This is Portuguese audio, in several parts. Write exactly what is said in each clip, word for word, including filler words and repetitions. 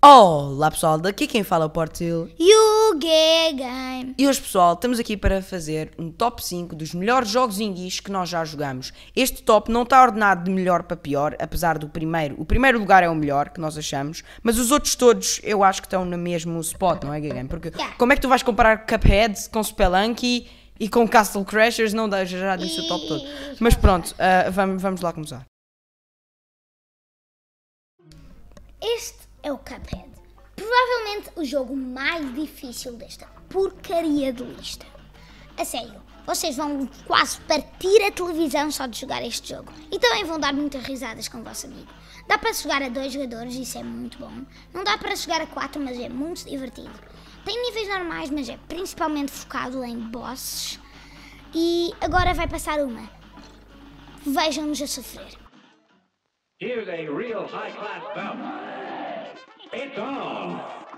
Olá pessoal, daqui quem fala é o Portil e o G-Game. E hoje pessoal, estamos aqui para fazer um top cinco dos melhores jogos indies que nós já jogamos. Este top não está ordenado de melhor para pior, apesar do primeiro. O primeiro lugar é o melhor, que nós achamos, mas os outros todos eu acho que estão no mesmo spot, não é G-Game? Porque Yeah. como é que tu vais comparar Cuphead com Spelunky e com Castle Crashers? Não dá, já disse o top todo. Mas pronto, uh, vamos, vamos lá começar. Este é o Cuphead. Provavelmente o jogo mais difícil desta porcaria de lista. A sério, vocês vão quase partir a televisão só de jogar este jogo. E também vão dar muitas risadas com o vosso amigo. Dá para jogar a dois jogadores, isso é muito bom. Não dá para jogar a quatro, mas é muito divertido. Tem níveis normais, mas é principalmente focado em bosses. E agora vai passar uma. Vejam-nos a sofrer. Here's a real high-class belt. It's on.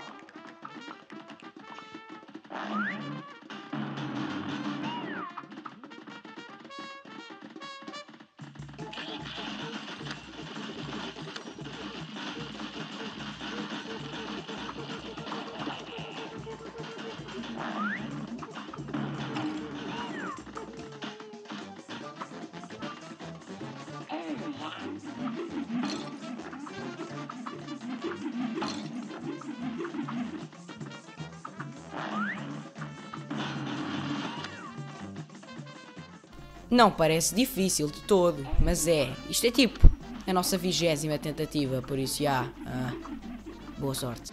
Não parece difícil de todo, mas é. Isto é tipo a nossa vigésima tentativa, por isso já. Ah, boa sorte.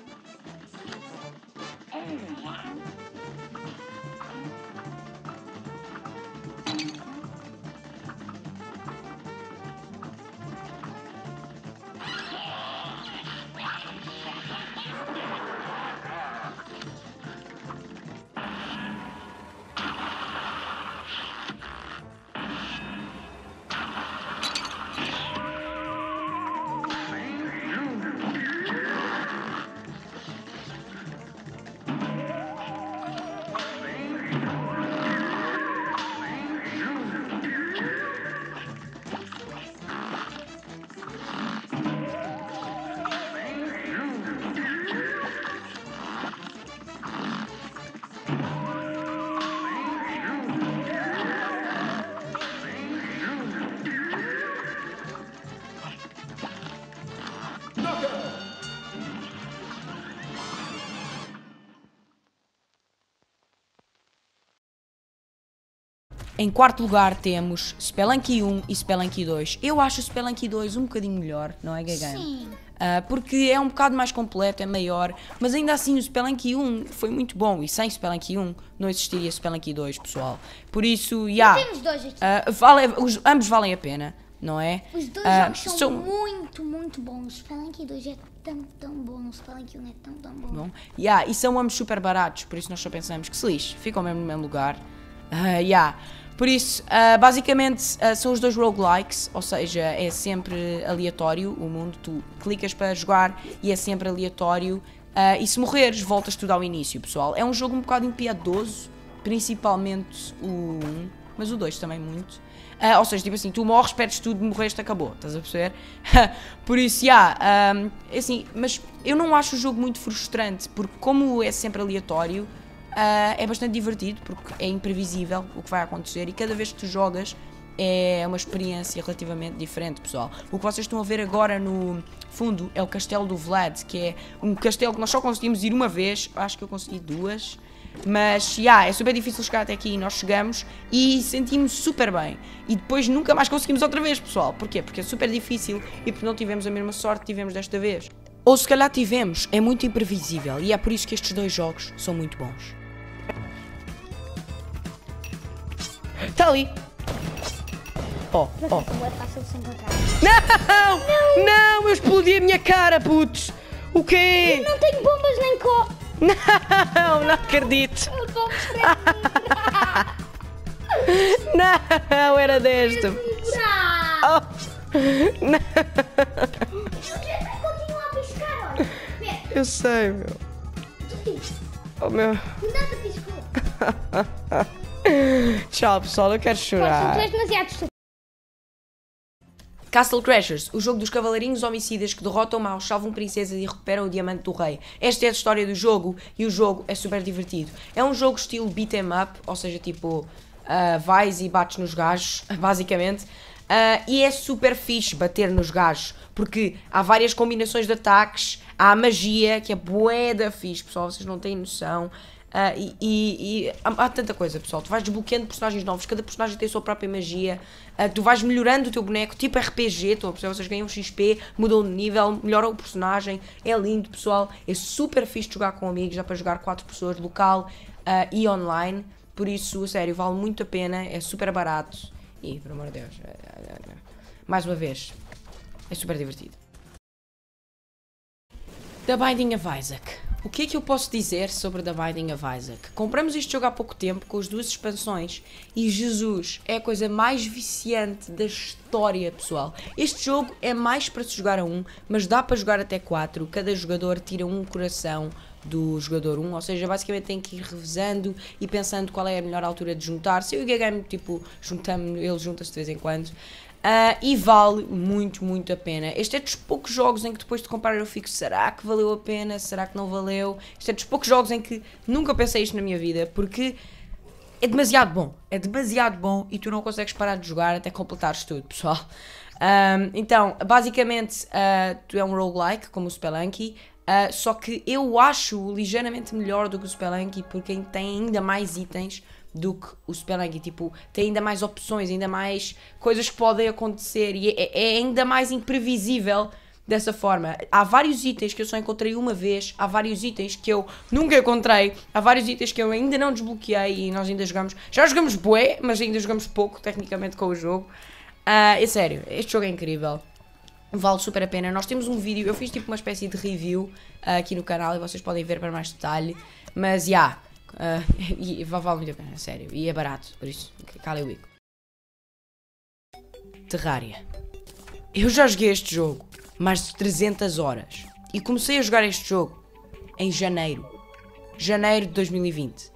Em quarto lugar temos Spelunky um e Spelunky dois. Eu acho o Spelunky dois um bocadinho melhor, não é, G-Game? Sim. Uh, porque é um bocado mais completo, é maior, mas ainda assim o Spelunky um foi muito bom e sem Spelunky um não existiria Spelunky dois, pessoal. Por isso, já. Yeah, temos dois aqui. Uh, vale, os, ambos valem a pena, não é? Os dois Uh, jogos são, são muito, muito bons. O Spelunky dois é tão, tão bom. O Spelunky um é tão, tão bom. bom. Yeah, e são ambos super baratos, por isso nós só pensamos que se lixe, ficam mesmo no mesmo lugar. Uh, yeah. Por isso, uh, basicamente, uh, são os dois roguelikes, ou seja, é sempre aleatório o mundo, tu clicas para jogar e é sempre aleatório, uh, e se morreres, voltas tudo ao início, pessoal. É um jogo um bocado impiedoso, principalmente o um, mas o dois também muito. Uh, ou seja, tipo assim, tu morres, perdes tudo, morreste, acabou, estás a perceber? Por isso, já, yeah, um, assim, mas eu não acho o jogo muito frustrante, porque como é sempre aleatório, Uh, é bastante divertido porque é imprevisível o que vai acontecer e cada vez que tu jogas é uma experiência relativamente diferente, pessoal. O que vocês estão a ver agora no fundo é o castelo do Vlad, que é um castelo que nós só conseguimos ir uma vez, acho que eu consegui duas, mas já, yeah, é super difícil chegar até aqui e nós chegamos e sentimos super bem. E depois nunca mais conseguimos outra vez, pessoal. Porquê? Porque é super difícil e porque não tivemos a mesma sorte que tivemos desta vez. Ou se calhar tivemos, é muito imprevisível e é por isso que estes dois jogos são muito bons. Está ali. Oh, oh. Não é fácil de se encontrar. Não! Não! Não! Eu explodi a minha cara, putz! O quê? Não tenho bombas nem co... Não! Não acredito! Eu vou mostrar. Não! Era desta! Oh. Não! Continua a piscar, olha. Vê. Eu sei, meu. Oh, meu. Nada piscou. Tchau, pessoal, eu quero chorar. Tu és demasiado estúpido. Castle Crashers, o jogo dos cavaleirinhos homicidas que derrotam maus, salvam princesas e recuperam o diamante do rei. Esta é a história do jogo e o jogo é super divertido. É um jogo estilo beat 'em up, ou seja, tipo, uh, vais e bates nos gajos, basicamente. Uh, e é super fixe bater nos gajos, porque há várias combinações de ataques, há magia, que é bué da fixe, pessoal, vocês não têm noção. Uh, e, e, e há, há tanta coisa, pessoal. Tu vais desbloqueando personagens novos, cada personagem tem a sua própria magia. Uh, tu vais melhorando o teu boneco, tipo R P G. Tu, vocês ganham X P, mudam de nível, melhoram o personagem. É lindo, pessoal. É super fixe de jogar com amigos. Dá para jogar quatro pessoas, local uh, e online. Por isso, sério, vale muito a pena. É super barato. E, por amor de Deus, mais uma vez, é super divertido. The Binding of Isaac. O que é que eu posso dizer sobre The Binding of Isaac? Compramos este jogo há pouco tempo com as duas expansões e Jesus, é a coisa mais viciante da história, pessoal. Este jogo é mais para se jogar a um, mas dá para jogar até quatro. Cada jogador tira um coração do jogador um, ou seja, basicamente tem que ir revezando e pensando qual é a melhor altura de juntar-se. Eu e o Game, tipo, juntamos, ele junta-se de vez em quando. Uh, e vale muito, muito a pena. Este é dos poucos jogos em que depois de comprar eu fico, será que valeu a pena? Será que não valeu? Este é dos poucos jogos em que nunca pensei isto na minha vida, porque é demasiado bom. É demasiado bom e tu não consegues parar de jogar até completares tudo, pessoal. Um, então, basicamente, uh, tu é um roguelike, como o Spelunky, uh, só que eu acho ligeiramente melhor do que o Spelunky, porque tem ainda mais itens do que o Spelunky, tipo, tem ainda mais opções, ainda mais coisas que podem acontecer e é, é ainda mais imprevisível dessa forma. Há vários itens que eu só encontrei uma vez, há vários itens que eu nunca encontrei, há vários itens que eu ainda não desbloqueei e nós ainda jogamos, já jogamos bué, mas ainda jogamos pouco, tecnicamente, com o jogo. Uh, é sério, este jogo é incrível. Vale super a pena. Nós temos um vídeo, eu fiz tipo uma espécie de review uh, aqui no canal e vocês podem ver para mais detalhe, mas já, yeah, Uh, e vale muito a pena, sério. E é barato, por isso, cala o bico. Terraria. Eu já joguei este jogo mais de trezentas horas. E comecei a jogar este jogo em janeiro. Janeiro de dois mil e vinte.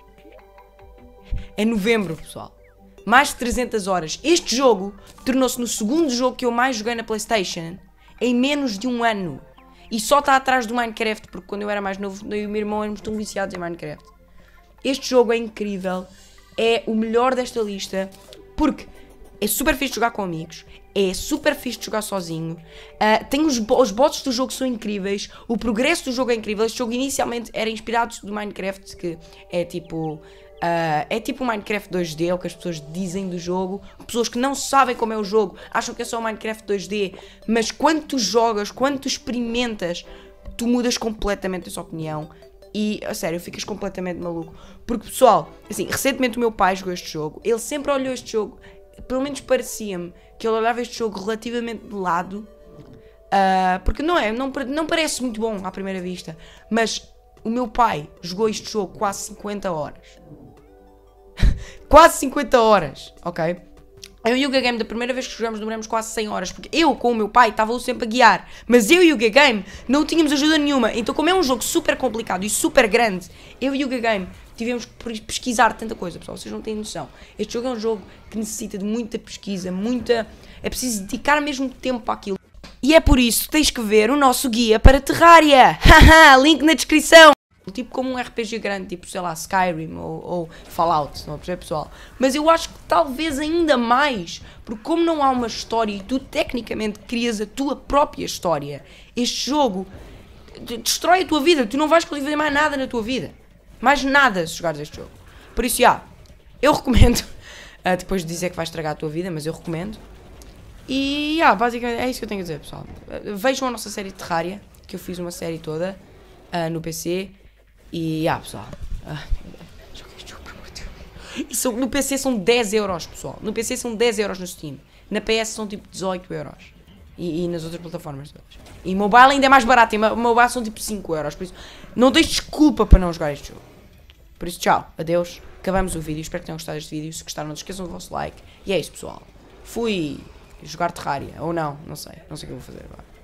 É novembro, pessoal. Mais de trezentas horas. Este jogo tornou-se no segundo jogo que eu mais joguei na PlayStation em menos de um ano. E só está atrás do Minecraft, porque quando eu era mais novo, eu e o meu irmão éramos tão viciados em Minecraft. Este jogo é incrível, é o melhor desta lista, porque é super fixe de jogar com amigos, é super fixe de jogar sozinho, uh, tem os, os bots do jogo são incríveis, o progresso do jogo é incrível. Este jogo inicialmente era inspirado do Minecraft, que é tipo, uh, é tipo o Minecraft dois D, é o que as pessoas dizem do jogo. Pessoas que não sabem como é o jogo, acham que é só o Minecraft dois D, mas quando tu jogas, quando tu experimentas, tu mudas completamente a sua opinião. E, a sério, ficas completamente maluco. Porque, pessoal, assim, recentemente o meu pai jogou este jogo. Ele sempre olhou este jogo, pelo menos parecia-me, que ele olhava este jogo relativamente de lado. Uh, porque não é, não, não parece muito bom à primeira vista. Mas o meu pai jogou este jogo quase cinquenta horas. Quase cinquenta horas, ok? Eu e o Game, da primeira vez que jogamos, demoramos quase cem horas, porque eu, com o meu pai, estava-o sempre a guiar. Mas eu e o Game não tínhamos ajuda nenhuma. Então, como é um jogo super complicado e super grande, eu e o Game tivemos que pesquisar tanta coisa, pessoal. Vocês não têm noção. Este jogo é um jogo que necessita de muita pesquisa, muita... É preciso dedicar mesmo tempo para aquilo. E é por isso que tens que ver o nosso guia para Terraria. Haha, link na descrição. Tipo como um R P G grande, tipo, sei lá, Skyrim ou, ou Fallout, não é, pessoal? Mas eu acho que talvez ainda mais, porque como não há uma história e tu tecnicamente crias a tua própria história, este jogo destrói a tua vida, tu não vais conseguir fazer mais nada na tua vida. Mais nada se jogares este jogo. Por isso, já, yeah, eu recomendo, uh, depois de dizer que vai estragar a tua vida, mas eu recomendo. E, já, yeah, basicamente é isso que eu tenho a dizer, pessoal. Uh, vejam a nossa série de Terraria, que eu fiz uma série toda uh, no P C. E, ah, pessoal, ah, joguei este jogo por muito tempo. E são, no P C são dez euros, pessoal. No P C são dez euros no Steam. Na P S são tipo dezoito euros. E, e nas outras plataformas todas. E mobile ainda é mais barato. E mobile são tipo cinco euros. Por isso, não tens desculpa para não jogar este jogo. Por isso, tchau, adeus. Acabamos o vídeo. Espero que tenham gostado deste vídeo. Se gostaram, não se esqueçam do vosso like. E é isso, pessoal. Fui jogar Terraria. Ou não, não sei. Não sei o que eu vou fazer agora.